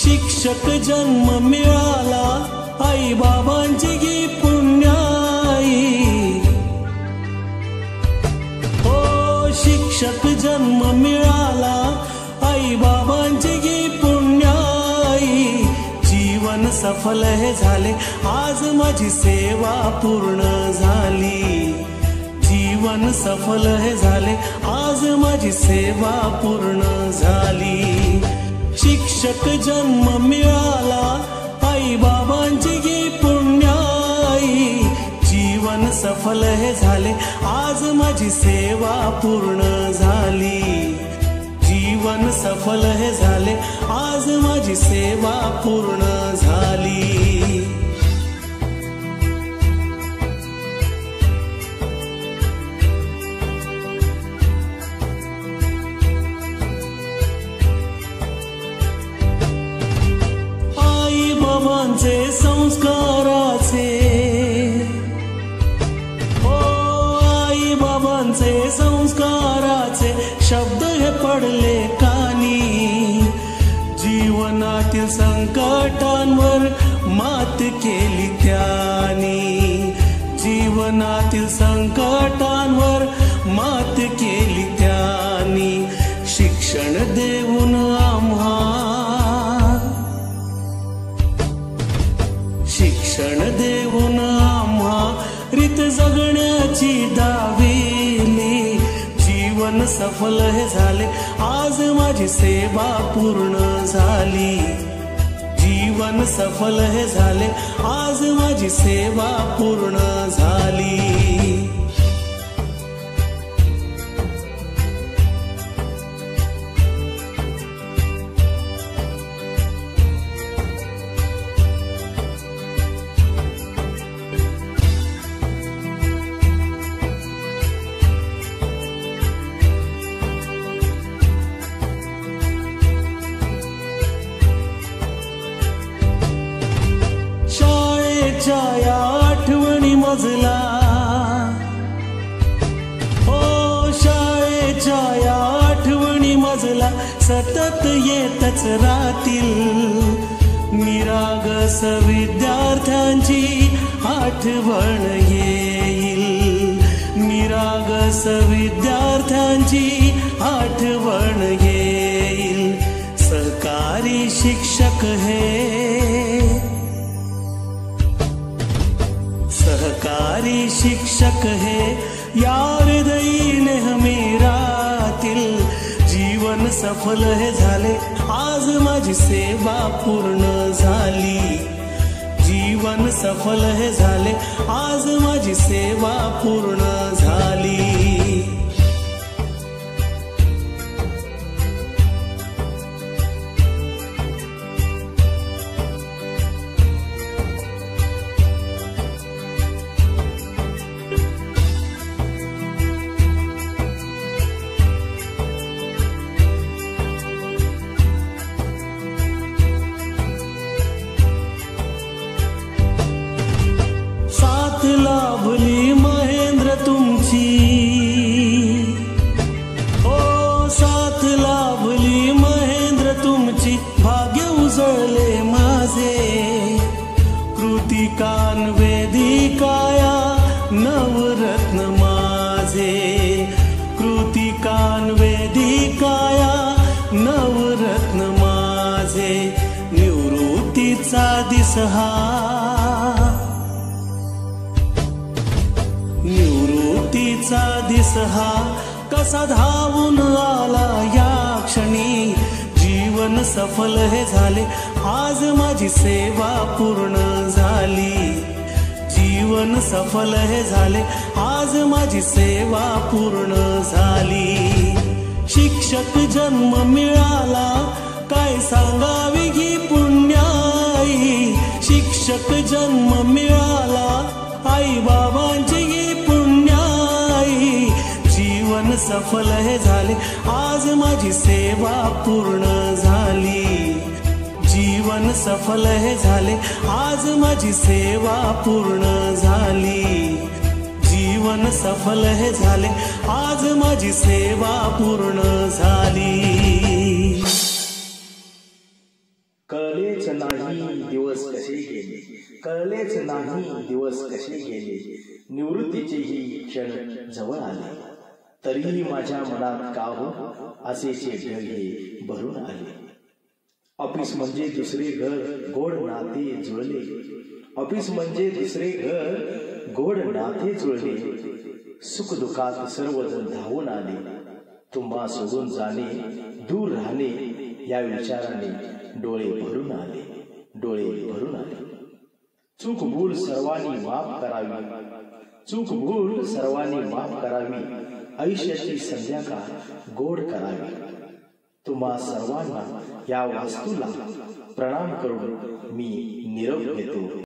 शिक्षक जन्म मिळाला आई बाबांची गी पुण्याई. हो शिक्षक जन्म मिळाला आई बाबांची गी पुण्याई. जीवन सफल हे झाले आज माझी सेवा पूर्ण झाली. जीवन सफल हे झाले आज माझी सेवा पूर्ण झाली. शिक्षक जन्म मिळाला आई बाबांची गी पुण्याई. जीवन सफल हे झाले आज माझी सेवा पूर्ण झाली. जीवन सफल हे झाले आज माझी सेवा पूर्ण झाली. आई बाबांचे संस्काराचे आई बाबांचे संस्काराचे शब्द हे पडले कानी. जीवनातील संकटांवर मात केली त्यांनी. जीवनातील संकटांवर मात केली त्यांनी. शिक्षण देऊन आम्हा शिक्षण देऊन आम्हा रीत जगण्याची दाविली. जीवन सफल हे झाले आज माझी सेवा पूर्ण झाली. जीवन सफल हे झाले आज माझी सेवा पूर्ण झाली. शाळेच्या आठवणी मजला हो शाळेच्या आठवणी मजला सतत येतच राहतील. निरागस विद्यार्थ्यांची आठवण येईल. निरागस विद्यार्थ्यांची आठवण येईल. सहकारी शिक्षक सहकारी शिक्षक हे या हृदयी नेहमी राहतील. जीवन सफल हे झाले आज माझी सेवा पूर्ण झाली. जीवन सफल हे झाले आज माझी सेवा पूर्ण झाली. साथ लाभली महेंद्र तुमची हो साथ लाभली महेंद्र तुमची. भाग्य उजळले माझे कृतिकान वेदिकाया नवरत्न माझे. कृतिकान वेदिकाया नवरत्न माझे. निवृत्तीचा दिस हा निवृत्तीचा दिस हा कसा धावून आला या क्षणी. जीवन सफल हे झाले आज माझी सेवा पूर्ण झाली. जीवन सफल हे झाले आज माझी सेवा पूर्ण झाली. शिक्षक जन्म मिळाला काय सांगावी ही पुण्याई. शिक्षक जन्म मिळाला आई बाबांची गी पुण्याई. जीवन सफल हे झाले आज माझी सेवा पूर्ण झाली. जीवन सफल हे झाले आज माझी सेवा पूर्ण झाली. जीवन सफल हे झाले आज माझी सेवा पूर्ण झाली. कळलेच नाही दिवस कसे गेले, कळलेच नाही दिवस कसे गेले, निवृत्तीचेही क्षण जवळ आले, तरीही माझ्या मनात का हो असेचे ढग हे भरून आले. ऑफिस म्हणजे दुसरे घर, गोड नाते जुळले, ऑफिस म्हणजे दुसरे घर, गोड नाते जुळले, सुख दुःखात सर्वजण धावून आले, तुम्हा सोडून जाणे, दूर राहणे या विचाराने डोळे भरून आले, डोळे भरून आले. चूक भूल सर्वांनी माफ करावी, चूक भूल सर्वांनी माफ करावी, आयुष्याची संध्याकाळ गोड करावी. तुम्हा सर्वांना या वास्तूला प्रणाम करून मी निरोप घेतो.